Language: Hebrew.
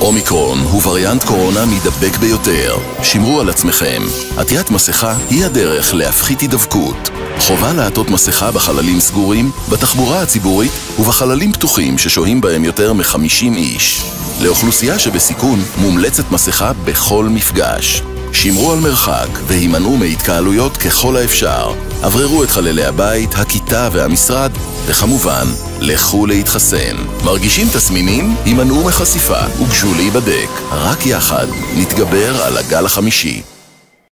אומיקרון הוא וריאנט קורונה מדבק ביותר. שמרו על עצמכם. עטיית מסכה היא הדרך להפחית הידבקות. חובה לעטות מסכה בחללים סגורים, בתחבורה הציבורית ובחללים פתוחים ששוהים בהם יותר מ-50 איש. לאוכלוסייה שבסיכון מומלצת מסכה בכל מפגש. שמרו על מרחק והימנעו מהתקהלויות ככל האפשר. עבררו את חללי הבית, הכיתה והמשרד, וכמובן, לכו להתחסן. מרגישים תסמינים? הימנעו מחשיפה וגשו להיבדק. רק יחד נתגבר על הגל החמישי.